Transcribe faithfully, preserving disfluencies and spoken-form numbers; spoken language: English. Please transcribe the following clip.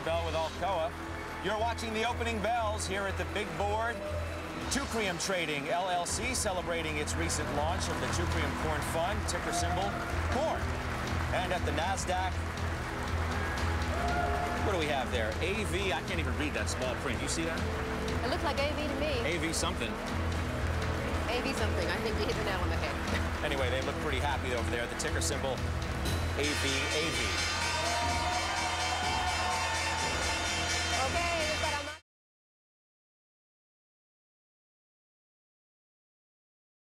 Bell with Alcoa. You're watching the opening bells here at the big board. Teucrium Trading, L L C, celebrating its recent launch of the Teucrium Corn Fund, ticker symbol corn. And at the NASDAQ, what do we have there? A V, I can't even read that small print. You see that? It looks like A V to me. A V something. A V something. I think you hit the nail on the head. Anyway, they look pretty happy over there. The ticker symbol A V A V.